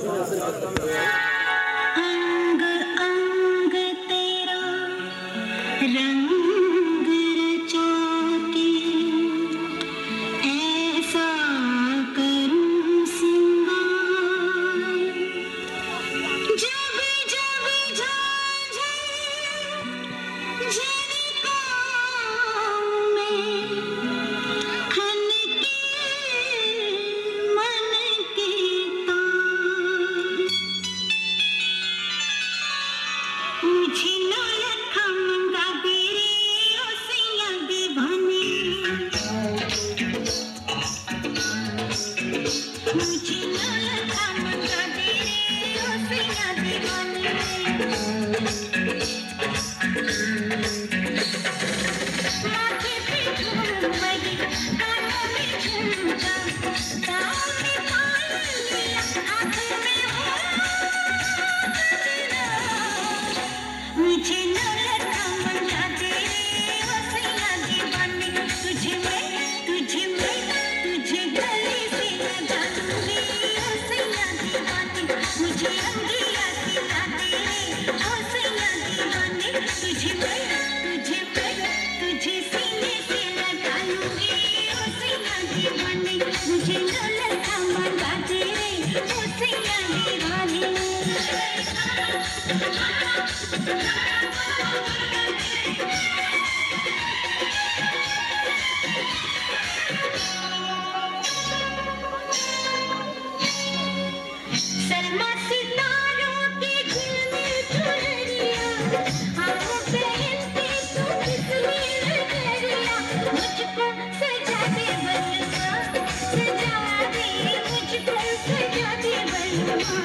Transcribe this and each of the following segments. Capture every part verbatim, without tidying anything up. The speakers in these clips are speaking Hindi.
अंग अंग तेरा रंग रचा के ऐसा करूं सिंगार, जब जब झांझे झनकाऊं मैं, खनके मन के तार। मुझे नौलखा मंगा दे रे ओ सैया दीवाने, मुझे नौलखा मंगा दे रे ओ सैया दीवाने। माथे पे झूमरी, कानों में झुमका, पाँव में पायलिया, आँखों में हो गजरा। मुझे नौलखा मंगा दे रे ओ सैया दीवाने। तुझे मैं तुझे मैं तुझे गले से लगा लूंगी ओ सैया दीवाने। मुझे अंगिया खिला दे रे ओ सैया दीवाने। तुझे मैं तुझे मैं तुझे सीने से लगा लूंगी ओ सैया दीवाने। मुझे नौलखा मंगा दे रे ओ सैया दीवाने। सलमा सितारों के झिलमिल चुनरिया, आँखों पहनती तू कितनी नजरिया। मुझको सजा दे बलमा, सजा दे मुझको सजा दे बलमा।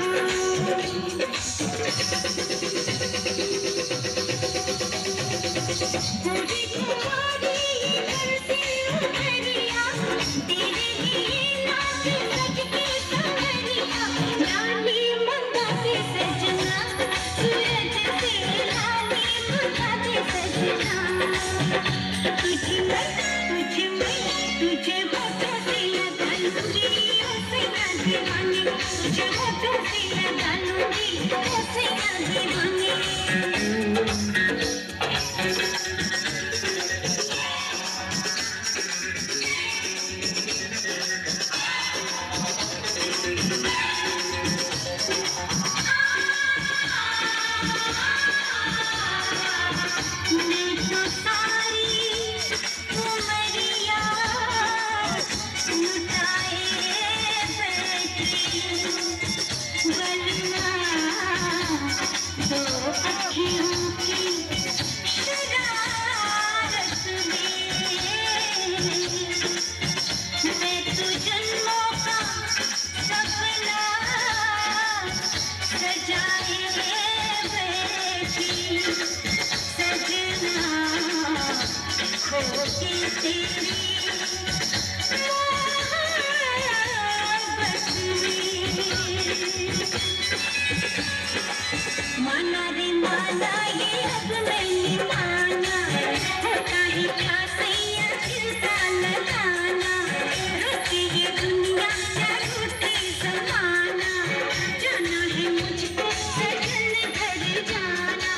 पूरी कुमारी करती उमरिया, तेरे लिए नाच सज के संवरिया। लाली मंगाते सजना, सूरज से लाली मंगाते सजना। तुझे मैं तुझे मैं तुझे होठों से लगा लूंगी ओ सैया दीवाने। तुझे होठों से लगा लूंगी ओ सैया दीवाने। मैं तो सारी उमरिया लुटाए बैठी, वरना दो अखियों की शरारत में मैं तो जन्मों का सपना सजाए बैठी। सजना खोती तेरी मोहब्बत में। माना रे माना ये अब मैंने माना, होता ही क्या सैया चिंता लगाना। रुकी ये दुनिया क्या रूठी ज़माना, जाना है मुझको सजन घर जाना।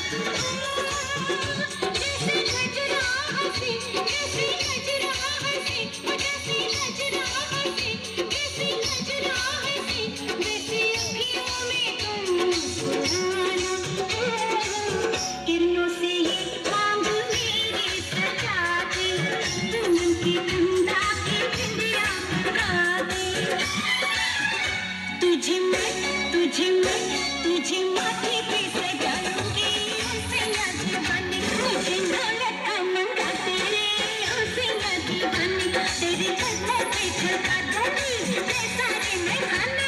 जैसे गजरा हंसी, जैसे गजरा हंसी, जैसे गजरा हंसी, जैसे गजरा हंसी, वैसे अखियों में तुम मुस्कुराना। किरणों से ये मांग मेरी सजा दे, दुल्हन की कंधा की बिंदिया गा दे। तुझे मैं तुझे मैं तुझे माथे पे सजा लूंगी ओ सैया दीवाने। मुझे नौलखा मंगा दे रे ओ सैया दीवाने। तेरे कदमों पे झुका दूंगी मैं सारे मैं खाने।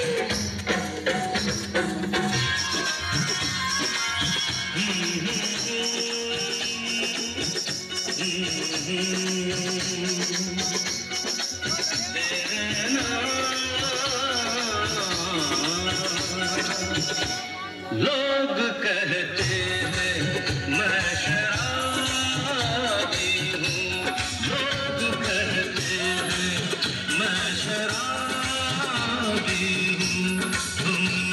लोग कहते हैं मैं शराबी हूँ, लोग कहते हैं मैं शराबी हूँ, तुम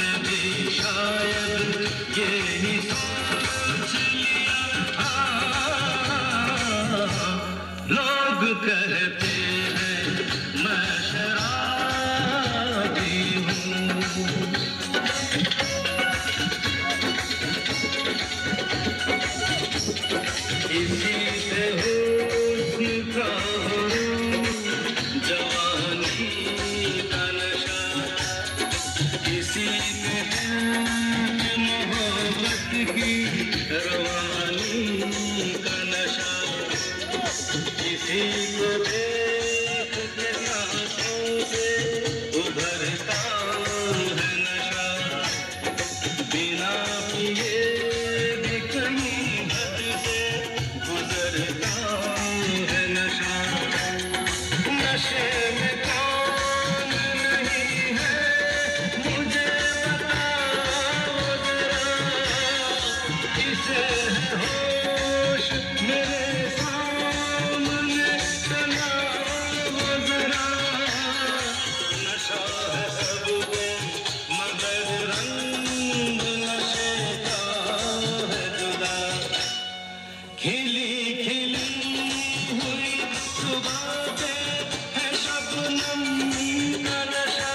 की रवानी का नशा, किसी को देख के सांसों से उभरता है नशा, बिना पिए भी कहीं हद से गुजरता है नशा। नशे में कौन नहीं है मुझे बताओ जरा, किसे है होश मेरे सामने चलाओ जरा। नशा है सबको मगर रंग नशे का है जुदा, खिली खिली हुई सुबह पे है शबनम का नशा,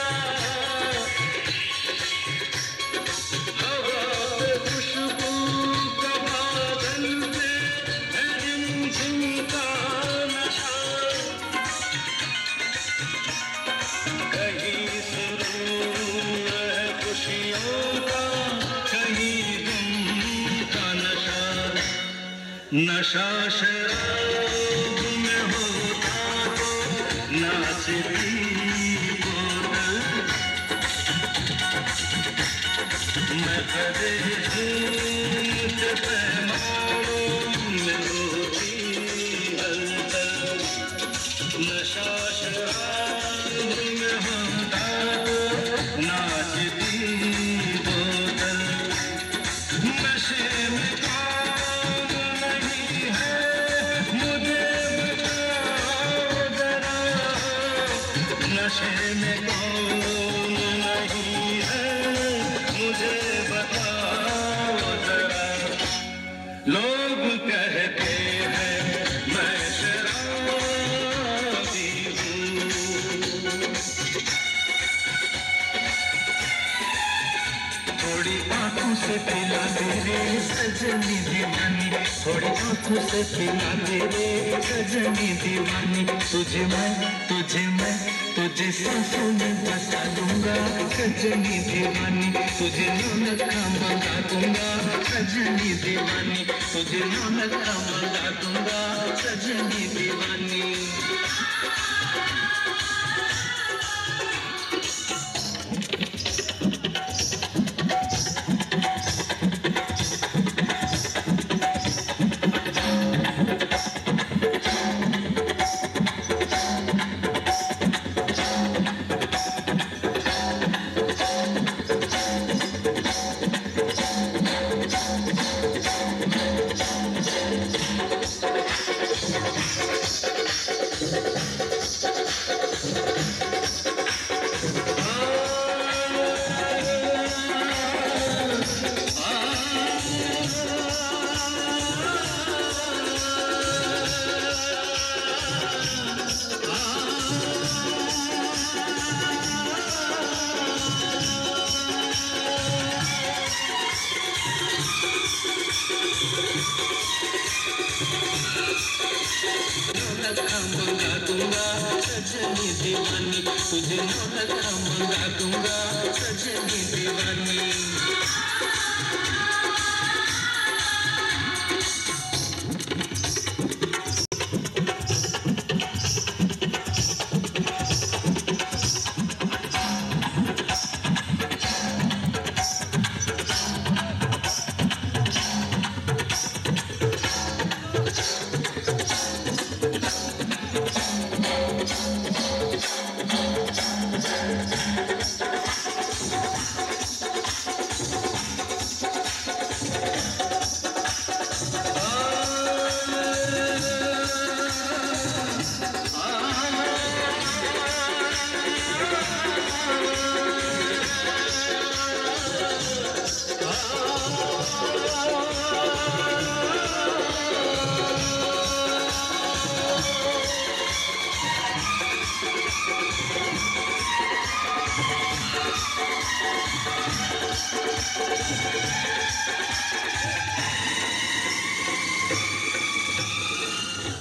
हवा पे खुशबू का बादल पे है रिमझिम का नशा, कहीं सुरूर है खुशियों का, कहीं गम का नशा। नशा शराब में होता तो नाचती बोतल, मैं कदे झूठ पैमानों में होती हलचल। नशा शराब में होता तो नाचती बोतल, नशे में कौन नहीं है मुझे बताओ जरा, नशे में कौन नहीं है मुझे बताओ जरा। लोग कहते हैं मैं शराबी हूँ, थोड़ी आंखों से पिला दे रे सजनी दीवानी, थोड़ी आंखों से पिला दे रे सजनी दीवानी, तुझे मैं तुझे मैं तुझे सांसों में बसा दूंगा सजनी दीवानी, तुझे नौलखा मंगा दूंगा सजनी दीवानी, तुझे नौलखा मंगा दूंगा सजनी दीवानी। नौलखा मंगा दूंगा सजनी दीवानी, तुझे नौलखा मंगा दूंगा सजनी दीवानी।